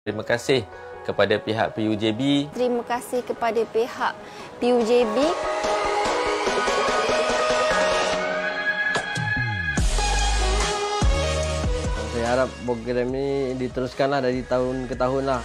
Terima kasih kepada pihak PUJB. Terima kasih kepada pihak PUJB. Saya harap program ini diteruskanlah dari tahun ke tahun lah.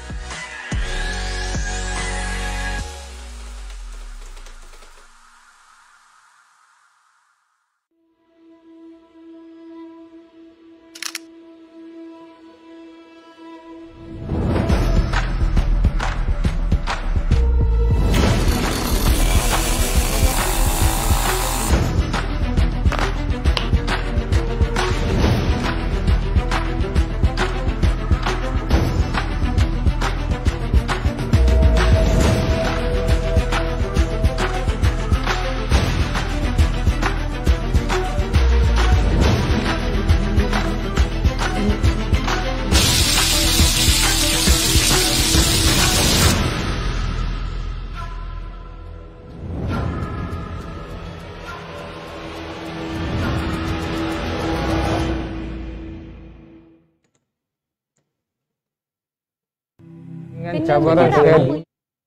Dengan cabaran sekali.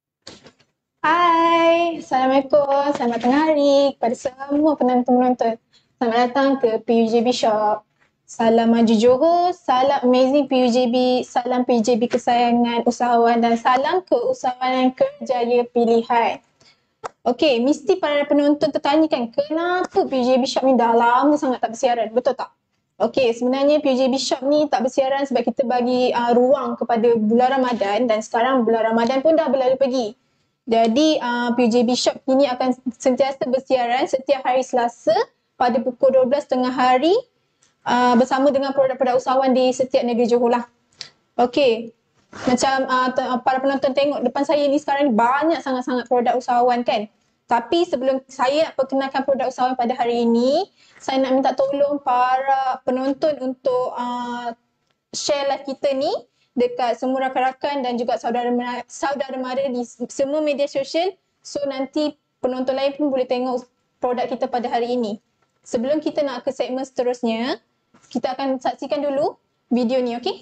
Hai, Assalamualaikum, selamat tengah hari kepada semua penonton-penonton. Selamat datang ke PUJB Shop. Salam maju Johor, salam amazing PUJB, salam PUJB kesayangan usahawan dan salam keusahawanan kerjaya pilihan. Okey, mesti para penonton tertanya kan, kenapa PUJB Shop ni dah lama sangat tak bersiaran, betul tak? Okey, sebenarnya PUJB Shop ni tak bersiaran sebab kita bagi ruang kepada bulan Ramadan dan sekarang bulan Ramadan pun dah berlalu pergi. Jadi PUJB Shop ini akan sentiasa bersiaran setiap hari Selasa pada pukul 12 tengah hari bersama dengan produk-produk usahawan di setiap negeri Johor lah. Okey, macam para penonton tengok depan saya ni sekarang ni banyak sangat-sangat produk usahawan kan. Tapi sebelum saya nak perkenalkan produk usahawan pada hari ini, saya nak minta tolong para penonton untuk share live kita ni dekat semua rakan-rakan dan juga saudara mara di semua media sosial. So nanti penonton lain pun boleh tengok produk kita pada hari ini. Sebelum kita nak ke segmen seterusnya, kita akan saksikan dulu video ni, okey?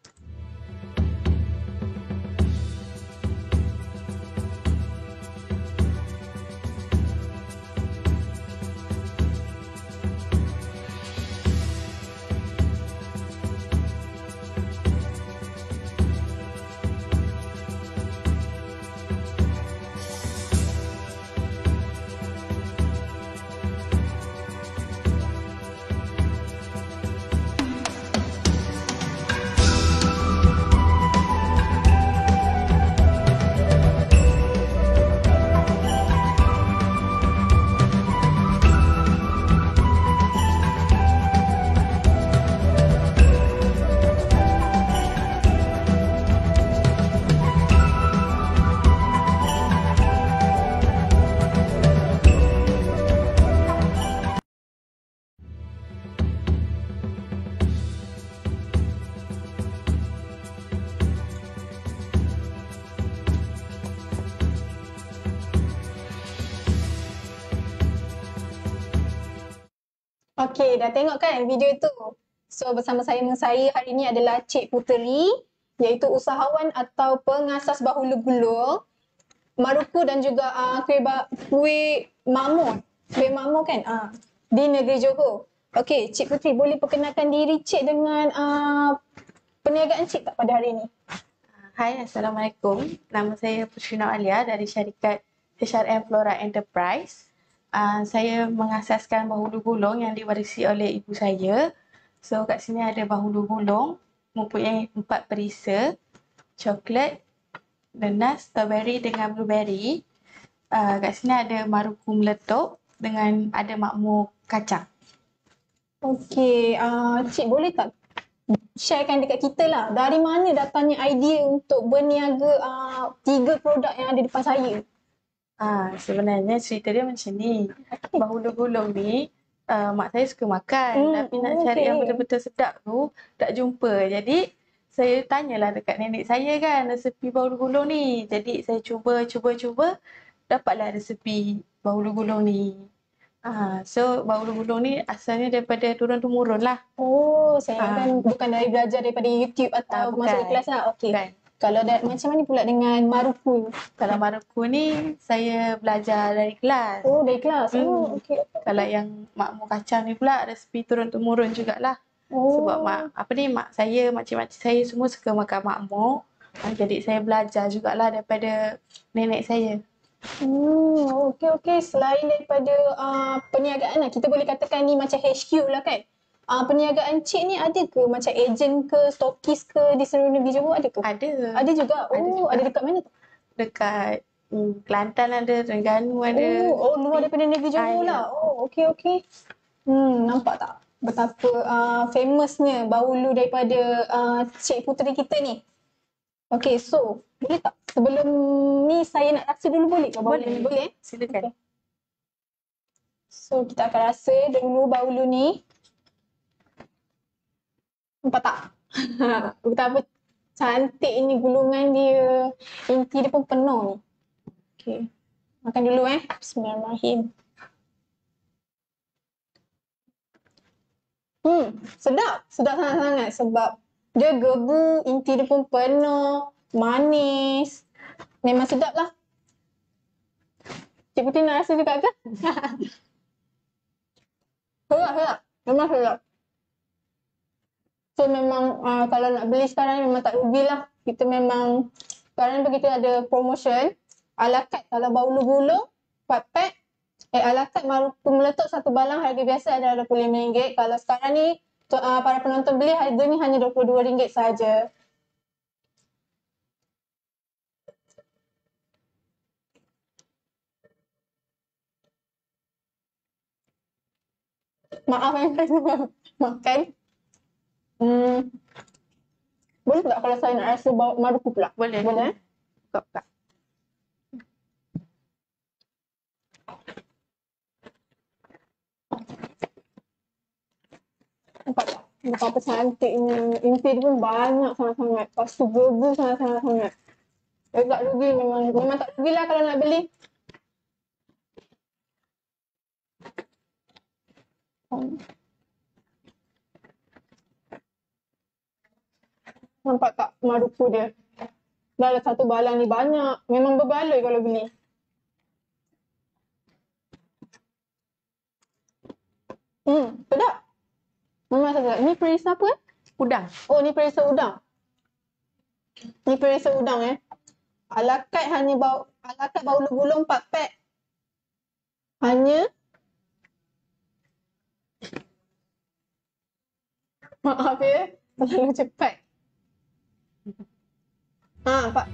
Okey, dah tengok kan video tu? So bersama saya hari ini adalah Cik Puteri, iaitu usahawan atau pengasas bahulu gulung, maruku dan juga kuih mamon. Kuih mamon kan? Di negeri Johor. Okey, Cik Puteri boleh perkenalkan diri Cik dengan perniagaan Cik tak pada hari ini? Hai, Assalamualaikum. Nama saya Puteri Alia dari syarikat HRM Flora Enterprise. Saya mengasaskan bahulu gulung yang diwarisi oleh ibu saya. So kat sini ada bahulu gulung mempunyai 4 perisa, coklat, nenas, strawberry dengan blueberry. Kat sini ada maruku meletup dengan ada makmur kacang. Okey, Cik boleh tak sharekan dekat kita lah, dari mana datangnya idea untuk berniaga 3 produk yang ada depan saya? Sebenarnya cerita dia macam ni. Bahulu gulung ni mak saya suka makan tapi nak cari yang betul-betul sedap tu tak jumpa. Jadi saya tanyalah dekat nenek saya kan resepi bahulu gulung ni. Jadi saya cuba dapatlah resepi bahulu gulung ni. So bahulu gulung ni asalnya daripada turun-temurun lah. Oh, saya kan bukan dari belajar daripada YouTube atau masuk kelas lah. Okey. Kalau macam mana pula dengan Maruku? Kalau Maruku ni saya belajar dari kelas. Oh, dari kelas. Oh, okey. Kalau yang makmur kacang ni pula resipi turun-temurun jugalah. Oh. Sebab mak saya, makcik-makcik saya semua suka makan makmur. Jadi saya belajar jugalah daripada nenek saya. Okey. Selain daripada perniagaan lah, kita boleh katakan ni macam HQ lah kan? Perniagaan Cik ni ada ke macam ejen ke, stokis ke di seluruh negeri Johor, ada ke? Ada. Ada juga? Ada dekat mana tu? Dekat Kelantan ada, Terengganu ada. Luar daripada negeri Johor lah. Okey. Nampak tak betapa famousnya bahulu daripada Cik Puteri kita ni. Okey, so boleh tak sebelum ni saya nak rasa dulu boleh ke bahulu ni? Boleh? Silakan. Okay. So kita akan rasa dulu bahulu ni. Nampak tak? Betapa cantiknya gulungan dia. Inti dia pun penuh ni. Okey. Makan dulu Bismillahirrahmanirrahim. Sedap. Sedap sangat-sangat sebab dia gebu, inti dia pun penuh, manis. Memang sedap lah. Cik Putri nak rasa juga ke? Sedap. Memang sedap. So memang kalau nak beli sekarang memang tak rugilah. Kita memang sekarang ni kita ada promotion. Ala carte kalau bahulu gulung 4 pack. Ala carte Maruku meletup satu balang harga biasa ada RM25. Kalau sekarang ni para penonton beli harganya hanya RM22 sahaja. Maaf saya makan. Boleh tak kalau saya nak rasa Maruku pula? Boleh. Buka. Nampak tak? Betapa cantiknya. Inti dia pun banyak sangat-sangat. Lepas tu gebu sangat-sangat. Tak rugi memang tak rugilah kalau nak beli. Nampak tak Maruku dia? Dalam satu balang ni banyak. Memang berbaloi kalau beli. Sedap. Memang sedap. Ni perisa apa Udang. Oh, ni perisa udang. Ni perisa udang Ala carte bahulu gulung 4 pack. Hanya maaf terlalu cepat. Pak.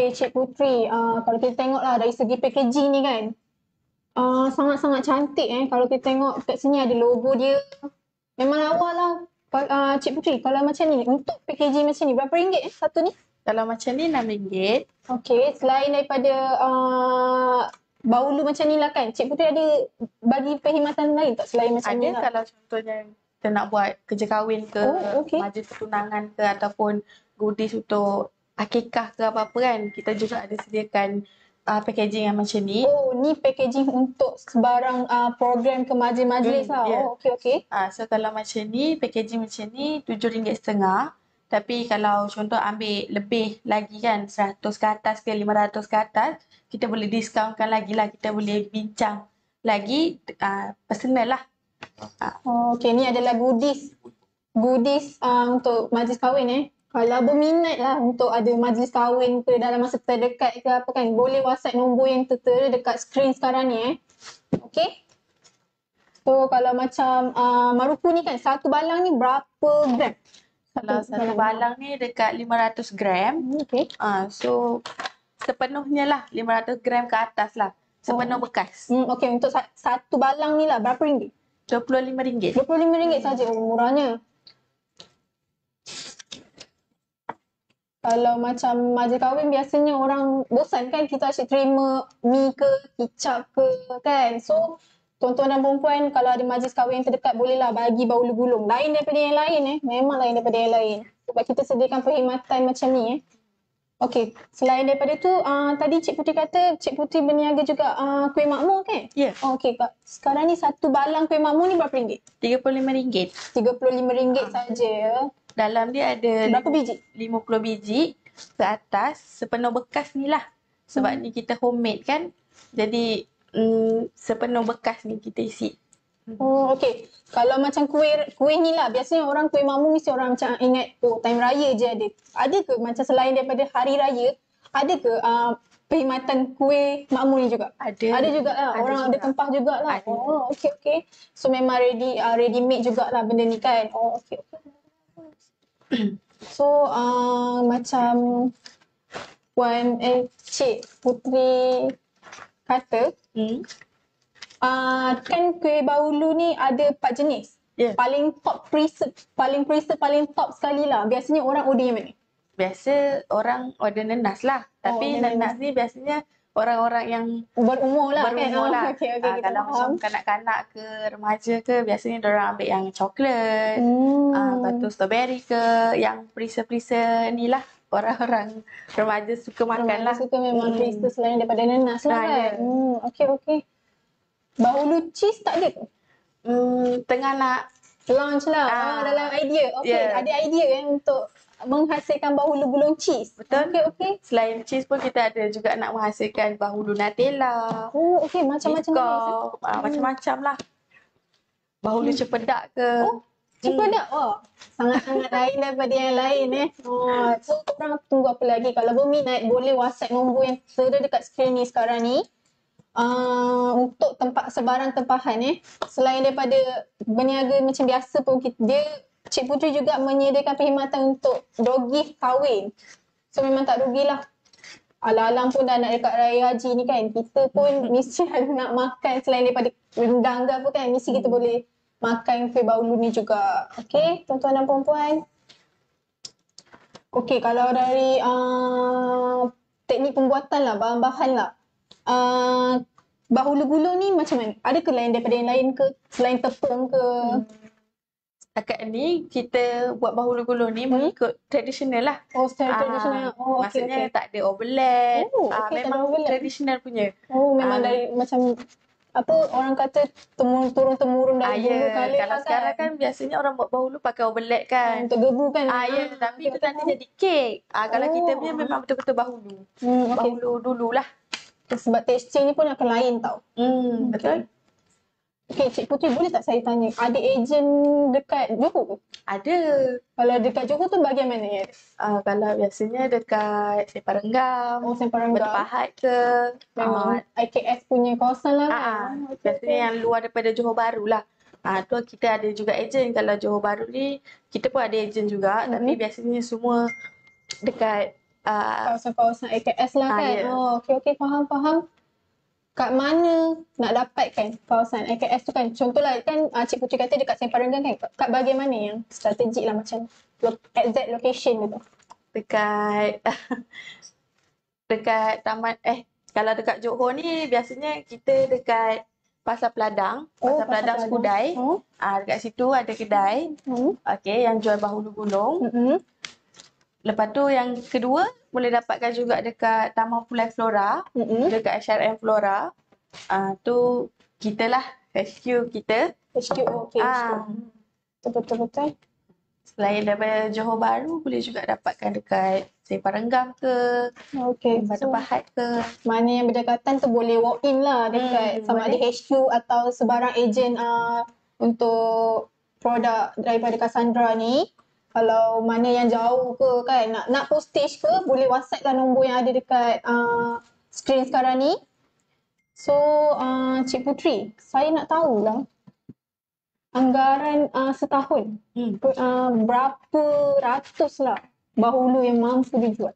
Okay, Cik Putri, kalau kita tengok lah dari segi packaging ni kan, sangat-sangat cantik Kalau kita tengok kat sini ada logo dia. Memang lawa lah. Cik Putri, kalau macam ni, untuk packaging macam ni, berapa ringgit satu ni? Kalau macam ni RM6. Okay, selain daripada bahulu macam ni lah kan, Cik Putri ada bagi perkhidmatan lain tak selain macam ni Ada lah? kalau contohnya kita nak buat kerja kahwin ke, Okay. majlis pertunangan ke, ataupun goodies untuk akikah ke apa-apa kan, kita juga ada sediakan packaging yang macam ni. Oh, ni packaging untuk sebarang program ke majlis-majlis lah. Ya. Oh, okay. So kalau macam ni, packaging macam ni RM7.50. Tapi kalau contoh ambil lebih lagi kan, 100 ke atas ke 500 ke atas, kita boleh discountkan lagi lah. Kita boleh bincang lagi personal lah. Oh, okay, ni adalah goodies. Goodies untuk majlis kahwin Kalau berminat lah untuk ada majlis kahwin ke dalam masa terdekat ke apa kan, boleh WhatsApp nombor yang tertera dekat skrin sekarang ni Okay. So kalau macam maruku ni kan, satu balang ni berapa gram? Kalau satu balang ni dekat 500 gram. Okay. So sepenuhnya lah 500 gram ke atas lah. Sepenuh bekas. Okay, untuk satu balang ni lah berapa ringgit? RM25. RM25 saja. Murahnya. Kalau macam majlis kahwin biasanya orang bosan kan kita asyik terima mi ke, kicap ke kan. So tuan-tuan dan perempuan kalau ada majlis kahwin yang terdekat bolehlah bagi bahulu gulung. Lain daripada yang lain Memang lain daripada yang lain. Sebab kita sediakan perkhidmatan macam ni Okey, selain daripada tu tadi Cik Putri kata Cik Putri berniaga juga kuih makmur kan? Ya. Okey, Kak. Sekarang ni satu balang kuih makmur ni berapa ringgit? RM35. RM35 saja. Dalam dia ada Berapa biji? 50 biji ke atas. Sepenuh bekas ni lah. Sebab ni kita homemade kan. Jadi sepenuh bekas ni kita isi. Oh, okey. Kalau macam kuih ni lah, biasanya orang kuih makmur mesti orang macam ingat time raya je ada. Ada ke macam selain daripada hari raya, ada ke perkhidmatan kuih makmur ni juga? Ada. Ada juga lah. Orang juga. ada tempah jugalah. Ada. Oh, okey. So memang ready made jugalah benda ni kan. Oh, okey. So macam Cik Putri kata, kan kuih bahulu ni ada 4 jenis. Ya. Paling top sekali lah. Biasanya orang order yang mana? Biasa orang order nenas lah. Tapi order nenas ni biasanya orang-orang yang Berumur lah berumur kan? lah. Okey, kita Kalau faham. macam kanak-kanak ke remaja ke, biasanya diorang ambil yang coklat, lepas tu strawberry ke, yang perisa-perisa ni lah. Orang-orang remaja suka makan lah. Suka memang perisa selain daripada nenas lah kan? Okey. Bahulu cheese tak ada ke? Tengah nak Launch lah. Dalam idea. Okey, Yeah. ada idea untuk menghasilkan bahulu gulung cheese. Betul. Okey. Selain cheese pun kita ada juga nak menghasilkan bahulu Nutella, Oh, okey. Macam-macam jenis. biscoff, macam-macam lah. Bahulu cempedak ke. Cempedak. Sangat-sangat lain daripada yang lain So korang tunggu apa lagi? Kalau berminat boleh WhatsApp nombor yang terada dekat skrin ni sekarang ni. Untuk sebarang tempahan Selain daripada berniaga macam biasa pun Cik Putri juga menyediakan perkhidmatan untuk door gift kahwin. So memang tak rugilah. Alang-alang pun dah nak dekat Raya Haji ni kan. Kita pun mesti nak makan selain daripada rendang ke apa kan. Mesti kita boleh makan kuih bahulu ni juga. Okey, tuan-tuan dan puan-puan. Okey, kalau dari teknik pembuatan lah, bahan-bahan lah. Bahulu gulung ni macam mana? Ada ke lain daripada yang lain ke? Selain tepung ke? Setakat ni kita buat bahulu gulung ni mengikut tradisional lah. Oh, secara tradisional. Oh, okey. Maksudnya tak ada overlap. Oh, okey, tak ada Memang overlap. tradisional punya. Oh, memang dari macam apa orang kata turun-temurun dari dulu kali Kalau lah sekarang kan biasanya orang buat bahulu pakai overlap kan. untuk gebu kan. Tapi itu nanti jadi kek. Kalau kita punya memang betul-betul bahulu. Okey. Bahulu dululah. Sebab texture ni pun akan lain tau. Betul. Okey, Cik Putri boleh tak saya tanya, ada ejen dekat Johor ke? Ada. Kalau dekat Johor tu bahagian mana ya? Kalau biasanya dekat Sempang Renggam, Oh, Sempang Renggam. Berpahat ke. Memang IKS punya kawasan lah kan? Biasanya yang luar daripada Johor Bahru lah. Tu kita ada juga ejen. Kalau Johor Bahru ni, kita pun ada ejen juga. Tapi biasanya semua dekat Kawasan-kawasan AKS lah kan. Ya. Oh, okey, faham. Kat mana nak dapatkan kawasan AKS tu kan? Contohlah kan Cik Putri kata dekat Sempadan kan. Kat bahagian mana yang strategik lah macam exact location tu? Dekat taman kalau dekat Johor ni biasanya kita dekat Pasar Peladang, Pasar Peladang Skudai. Dekat situ ada kedai. Okey, yang jual bahulu gulung. Lepas tu yang kedua boleh dapatkan juga dekat Taman Pulai Flora, dekat SRM Flora. Tu kita lah, HQ kita. HQ, okey. Betul. Selain daripada Johor Bahru, boleh juga dapatkan dekat Semparenggam ke, Okey. Batu Pahat ke. Mana yang berdekatan tu boleh walk in lah dekat sama ada HQ atau sebarang ejen untuk produk daripada Cassandra ni. Kalau mana yang jauh ke kan, nak postage ke, boleh WhatsApp lah nombor yang ada dekat screen sekarang ni. So, Cik Putri, saya nak tahulah anggaran setahun berapa ratus lah bahulu yang mampu dijual?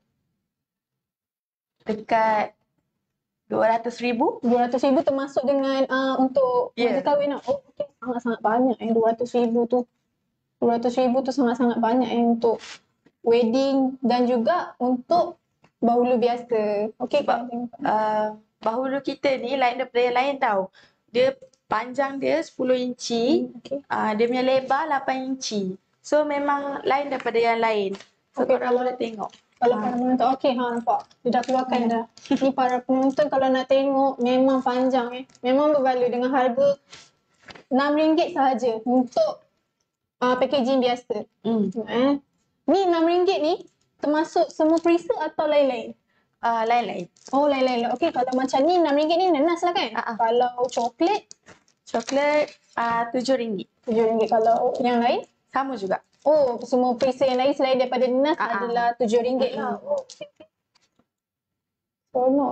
Dekat 200,000. 200,000 termasuk dengan untuk majlis kahwin lah. Oh, okay. Sangat-sangat banyak 200,000 tu. 200,000 tu sangat-sangat banyak untuk wedding dan juga untuk bahulu biasa. Okey kan? Bahulu kita ni lain daripada yang lain tau. Dia panjang dia 10 inci, dia punya lebar 8 inci. So memang lain daripada yang lain. So korang boleh tengok. Kalau para penonton, okey nampak. Dia dah keluarkan dah. Ni para penonton kalau nak tengok memang panjang Memang berbaloi dengan harga RM6 sahaja untuk packaging biasa. Ni RM6 ni termasuk semua perisa atau lain-lain? Lain-lain. Oh, lain-lain. Okey, kalau macam ni RM6 ni nanas lah kan? Kalau coklat? Coklat RM7. RM7. Kalau yang lain? Sama juga. Oh, semua perisa yang lain selain daripada nanas adalah RM7 lah. Oh, okay. Seronok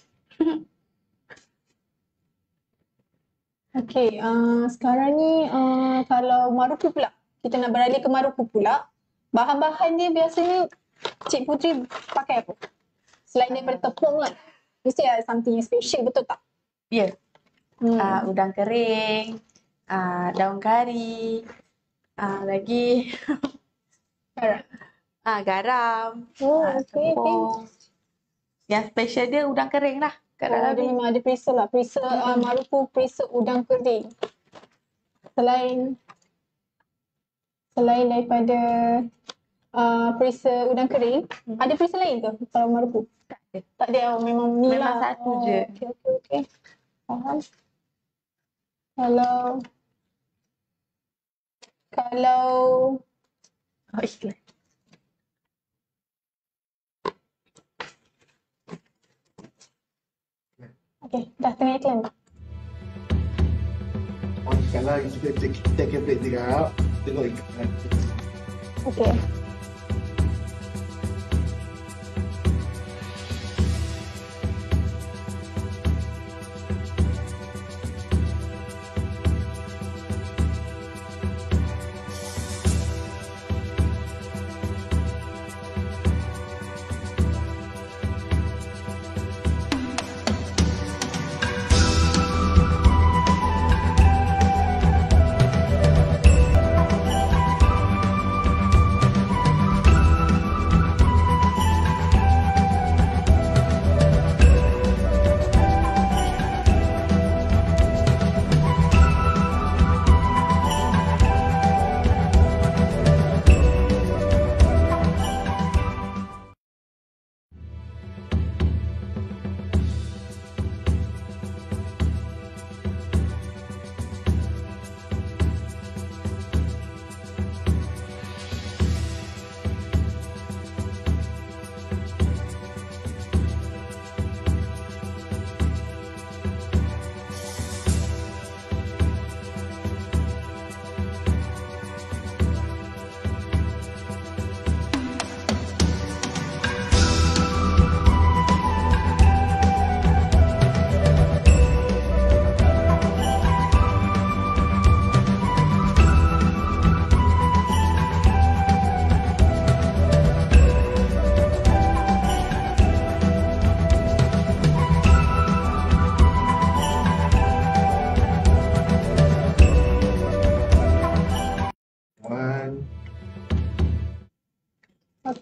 Okey, sekarang ni kalau maruku pula. Kita nak beralih ke maruku pula. Bahan-bahan dia biasanya Cik Putri pakai apa? Selain daripada tepung lah. Mesti ada something yang special, betul tak? Ya. Udang kering, daun kari, lagi garam, tepung. Yang special dia udang kering lah. Dia memang ada perisa lah. Perisa maruku, perisa udang kering. Selain daripada perisa udang kering, ada perisa lain ke kalau maruku? Tak ada. Memang ni lah. Memang satu je. Okey. Faham. Kalau iklan. Okey, dah tengah iklan tak? Kalau kita take a break juga, tengok iklan. Okey.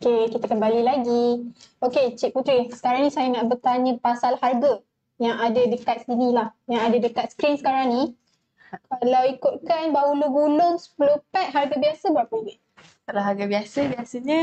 Okey, kita kembali lagi. Okey, Cik Putri, sekarang ni saya nak bertanya pasal harga yang ada dekat sini lah. Yang ada dekat skrin sekarang ni. Kalau ikutkan bahulu gulung 10 pack, harga biasa berapa ringgit? Kalau harga biasa, biasanya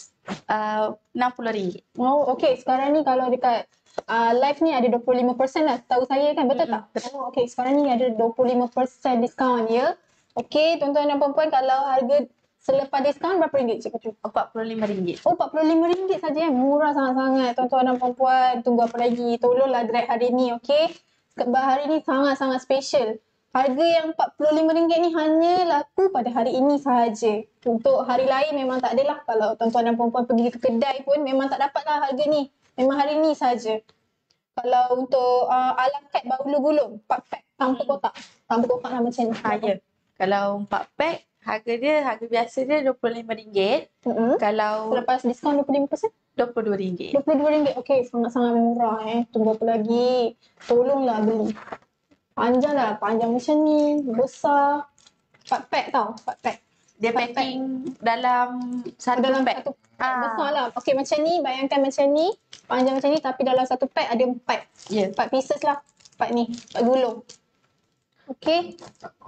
RM60. Oh, okey. Sekarang ni kalau dekat live ni ada 25% lah. Tahu saya kan, betul tak? Oh, okey. Sekarang ni ada 25% diskaun ya. Okey, tuan-tuan dan puan-puan, kalau harga selepas diskaun berapa ringgit, Cik Putri? RM45. Oh, RM45 saja yang murah sangat-sangat. Tuan-tuan dan puan-puan, tunggu apa lagi? Tolonglah drag hari ni, okey? Sebab hari ni sangat-sangat special. Harga yang RM45 ni hanya laku pada hari ini sahaja. Untuk hari lain memang tak adalah. Kalau tuan-tuan dan puan-puan pergi ke kedai pun memang tak dapatlah harga ni. Memang hari ni sahaja. Kalau untuk ala kad bahulu gulung, 4 pack tanpa kotak. Tanpa kotak lah macam ni. Ya. Kalau 4 pack, harga biasa dia RM25. Kalau Selepas diskaun 25%? RM22. RM22. Okey, sangat-sangat murah Tunggu apa lagi? Tolonglah beli. Panjang lah, panjang macam ni, besar. 4 pack tau, 4 pack. Dia packing dalam satu dalam pack. satu pack besar lah. Okey, macam ni, bayangkan macam ni, panjang macam ni tapi dalam satu pack ada 4. Ya. 4 pieces lah, 4 ni, 4 gulung. Okey.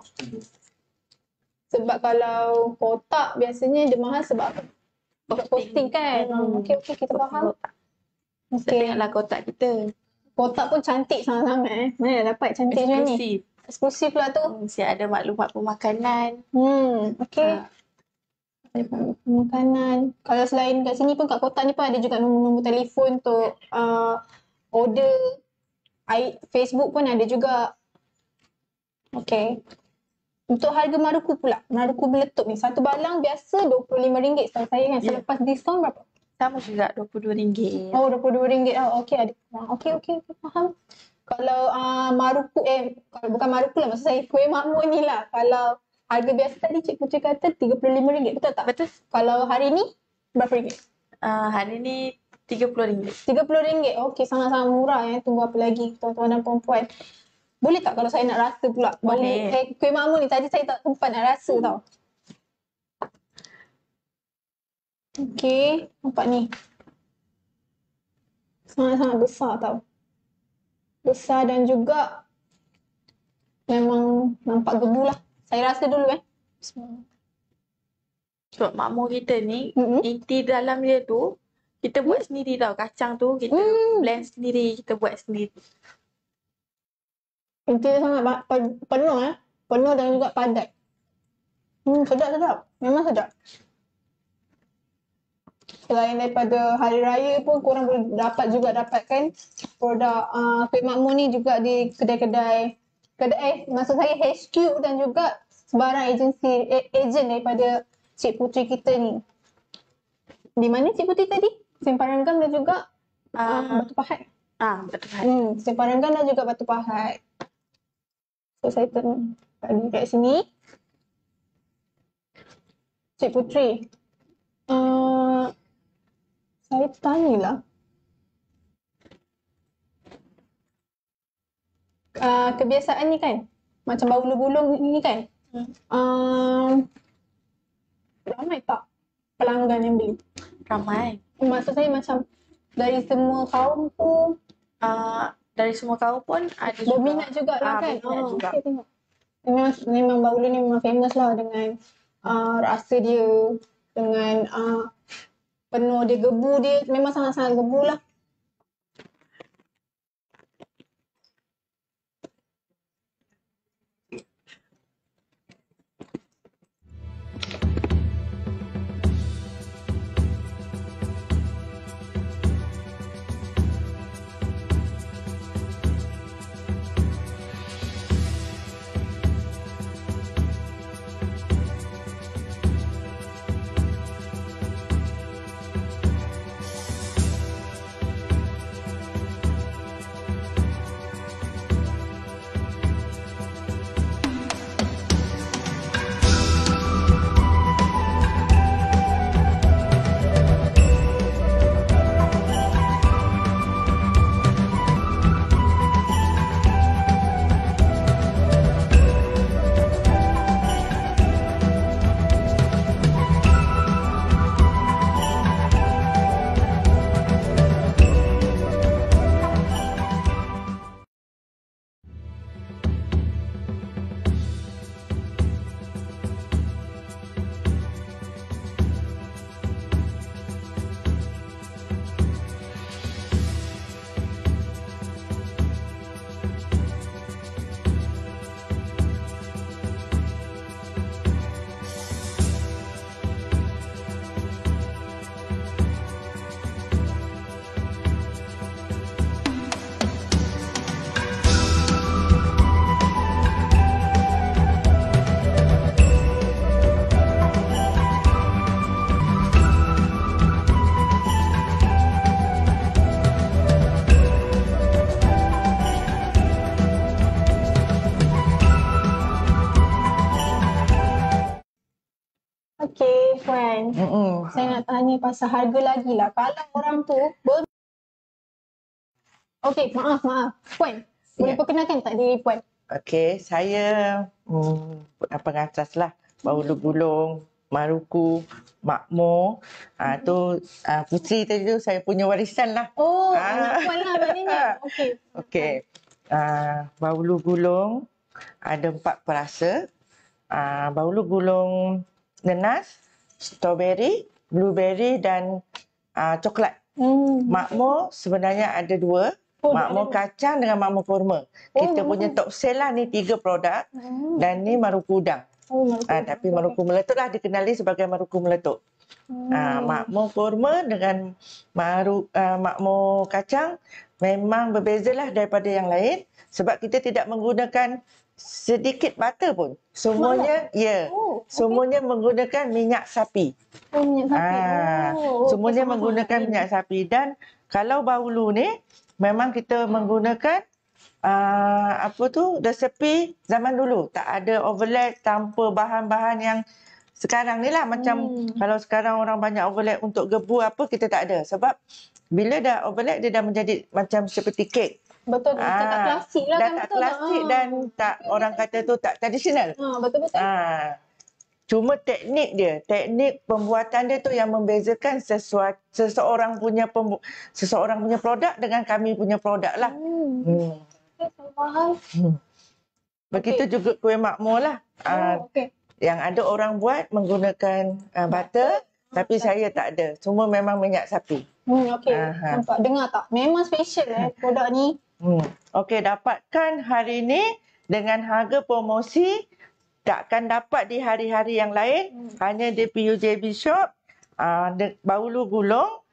Sebab kalau kotak biasanya dia mahal sebab apa? Posting kan. Okey, kita faham. Kita tengoklah kotak kita. Kotak pun cantik sangat-sangat Mana dapat cantik macam ni? Eksklusif. Eksklusif lah tu. Mesti ada maklumat pemakanan. Okey. Makanan. Kalau selain kat sini pun kat kotak ni pun ada juga nombor-nombor telefon untuk order. Facebook pun ada juga. Okey. Untuk harga maruku pula. Maruku meletup ni. Satu balang biasa RM25. Setahu saya kan. Selepas diskaun berapa? Sama juga RM22. Oh, RM22. Okey, ada. Okey, faham. Kalau maruku, kalau bukan maruku lah, maksud saya kuih makmur ni lah. Kalau harga biasa tadi Cik Putri kata RM35, betul tak? Betul. Kalau hari ni, berapa ringgit? Hari ni RM30. RM30. Okey, sangat-sangat murah Tunggu apa lagi, tuan-tuan dan puan-puan. Boleh tak kalau saya nak rasa pula? Boleh. Kuih makmur ni, tadi saya tak sempat nak rasa tau. Okey, nampak ni. Sangat-sangat besar tau. Besar dan juga memang nampak gebu lah. Saya rasa dulu Bismillah. Sebab makmur kita ni, inti dalam dia tu, kita buat sendiri tau. Kacang tu kita blend sendiri, kita buat sendiri. Inti dia sangat penuh Penuh dan juga padat. Sedap. Memang sedap. Selain daripada hari raya pun korang boleh dapatkan produk kuih makmur ni juga di kedai-kedai maksud saya HQ dan juga sebarang ejen daripada Cik Putri kita ni. Di mana Cik Putri tadi? Sempadan Gam dan juga Batu Pahat. Batu Pahat. Sempadan Gam dan juga Batu Pahat. So saya bagi kat sini. Cik Putri. Saya tanyalah. Kebiasaan ni kan, macam bahulu gulung ni kan, ramai tak pelanggan yang beli? Ramai. Maksud saya macam dari semua kaum tu? Dari semua kaum pun ada juga. Berminat juga lah kan? Berminat juga. Okay, tengok. Memang bahulu ni memang famous lah dengan rasa dia, dengan penuh dia, gebu dia, memang sangat-sangat gebu lah. Puan. Mm-mm. Saya nak tanya pasal harga lagi lah. Kalau orang tu Okey, maaf. Puan, boleh Ya. perkenalkan tak diri Puan? Okey, saya pengasas lah Bahulu Gulung, Maruku, Makmur. Puteri tadi tu saya punya warisan lah. Oh, anak Puan lah maknanya. Okey. Okey. Bahulu Gulung ada 4 perasa. Bahulu Gulung nenas, strawberry, blueberry dan coklat. Makmur sebenarnya ada 2. Makmur kacang dengan makmur kurma. Kita punya top sell lah ni 3 produk. Dan ni Maruku udang. Tapi Maruku meletup lah dikenali sebagai Maruku meletup. Makmur kurma dengan makmur kacang memang berbezalah daripada yang lain sebab kita tidak menggunakan sedikit butter pun. Semuanya semuanya menggunakan minyak sapi. Semuanya menggunakan minyak sapi. Dan kalau bahulu ni memang kita menggunakan resepi zaman dulu. Tak ada overlap tanpa bahan-bahan yang sekarang ni lah. Macam kalau sekarang orang banyak overlap untuk gebu kita tak ada. Sebab bila dah overlap dia dah menjadi macam seperti kek. Betul, tak klasik lah kan. Tak klasik dan tak orang kata tu tak tradisional. Betul-betul. Cuma teknik pembuatan dia tu yang membezakan seseorang punya produk dengan kami punya produk lah. Begitu juga kuih makmur lah. Yang ada orang buat menggunakan butter, tapi saya tak ada. Semua memang minyak sapi. Okey, nampak. Dengar tak? Memang special produk ni. Okey, dapatkan hari ni dengan harga promosi. Takkan dapat di hari-hari yang lain. Hanya di PUJB Shop. Bahulu Gulung.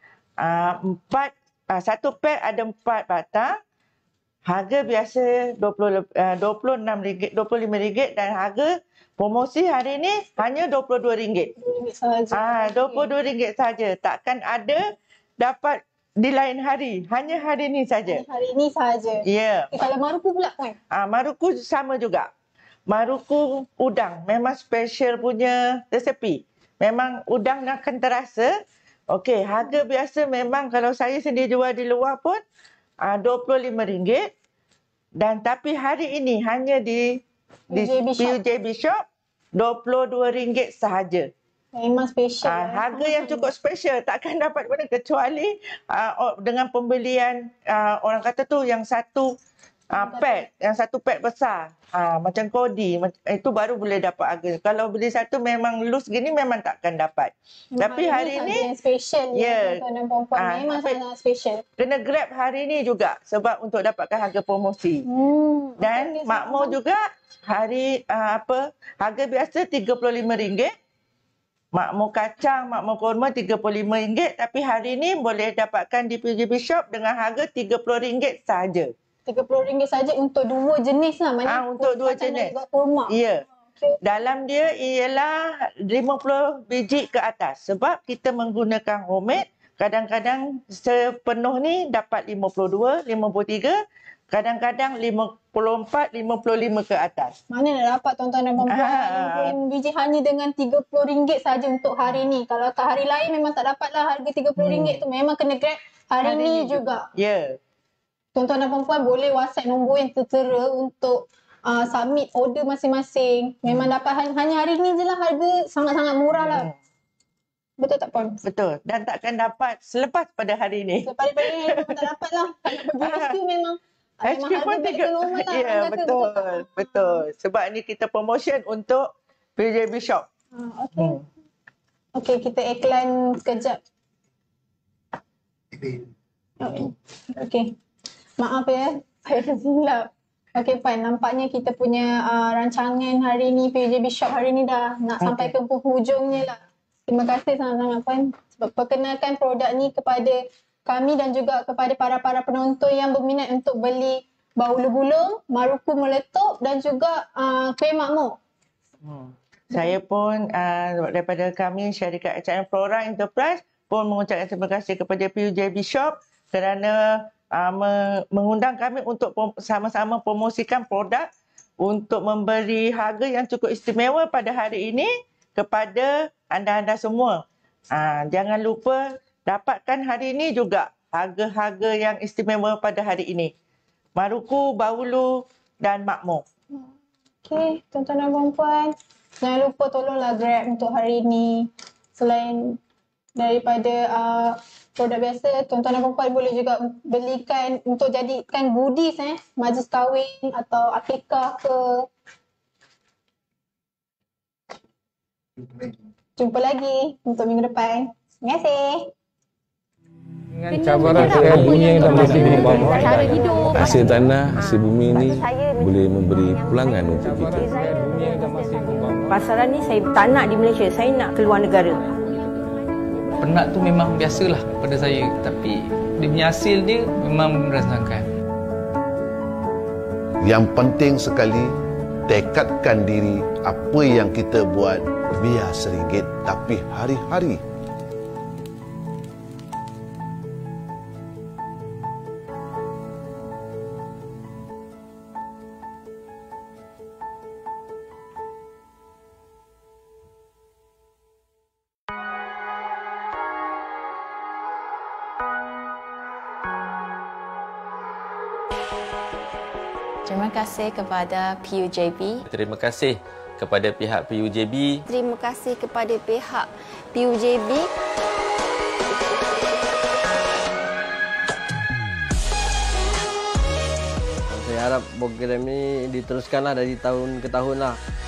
Satu pack ada 4 batang. Harga biasa RM25 dan harga promosi hari ini hanya RM22. RM22 saja. Takkan ada dapat di lain hari. Hanya hari ini saja. Hari ini saja. Ya. Kalau Maruku pula kan? Maruku sama juga. Maruku udang. Memang special punya resepi. Memang udang akan terasa. Okey, harga biasa memang kalau saya sendiri jual di luar pun RM25. Dan tapi hari ini hanya di PUJB Shop RM22 sahaja. Memang special. Harga yang cukup special. Takkan dapat mana kecuali dengan pembelian orang kata tu yang satu pack. Yang satu pack besar. Macam kodi. Itu baru boleh dapat harga. Kalau beli satu memang loose gini memang takkan dapat. Tapi hari ni special tuan dan puan-puan. Memang sangat special. Kena grab hari ni juga sebab untuk dapatkan harga promosi. Dan makmur juga harga biasa RM35. Makmur kacang, makmur kurma RM35. Tapi hari ni boleh dapatkan di PUJB Shop dengan harga RM30 sahaja. RM30 saja untuk 2 jenis lah. Untuk 2 jenis. Ya. Dalam dia ialah 50 biji ke atas. Sebab kita menggunakan homemade. Kadang-kadang sepenuh ni dapat 52, 53. Kadang-kadang 54, 55 ke atas. Mana nak dapat tuan-tuan dan puan-puan 55 biji hanya dengan RM30 saja untuk hari ni. Kalau tak hari lain memang tak dapat lah harga RM30 tu. Memang kena grab hari ni juga. Ya. Tuan-tuan dan puan-puan boleh WhatsApp nombor yang tertera untuk submit order masing-masing. Memang dapat hanya hari ni je lah, harga sangat-sangat murah lah. Betul tak puan? Betul. Dan takkan dapat selepas pada hari ni. Selepas pada hari ni memang tak dapat lah. Kalau pergi HQ memang HQ pun harga back to normal lah. Ya, betul. Sebab ni kita promotion untuk PUJB Shop. Okey, kita iklan sekejap. Okey. Maaf ya, saya silap. Okey puan, nampaknya kita punya rancangan hari ni, PUJB Shop hari ni dah nak sampai ke penghujungnya lah. Terima kasih sangat-sangat puan sebab perkenalkan produk ni kepada kami dan juga kepada para penonton yang berminat untuk beli bahulu gulung, Maruku meletup dan juga kuih makmur. Saya pun daripada kami syarikat HM Flora Enterprise pun mengucapkan terima kasih kepada PUJB Shop kerana mengundang kami untuk sama-sama promosikan produk untuk memberi harga yang cukup istimewa pada hari ini kepada anda-anda semua. Jangan lupa dapatkan hari ini juga harga-harga yang istimewa pada hari ini. Maruku, Bahulu dan Makmur. Okey, tuan-tuan dan puan-puan, jangan lupa tolonglah Grab untuk hari ini. Selain daripada produk biasa, tuan-tuan dan puan-puan boleh juga belikan untuk jadikan goodies majlis kahwin atau akikah ke. Jumpa lagi untuk minggu depan. Terima kasih. Dengan cabaran dan dunia yang masih berubah. Cara hidup. Hasil tanah, hasil bumi ini boleh memberi pulangan untuk kita. Dunia yang masih berubah. Pasaran ni saya tak nak di Malaysia, saya nak keluar negara. Penat tu memang biasalah pada saya, tapi dia punya hasil dia memang merasakan. Yang penting sekali, tekadkan diri apa yang kita buat biar RM1 tapi hari-hari. Terima kasih kepada PUJB. Terima kasih kepada pihak PUJB. Terima kasih kepada pihak PUJB. Saya harap program ini diteruskanlah dari tahun ke tahun lah.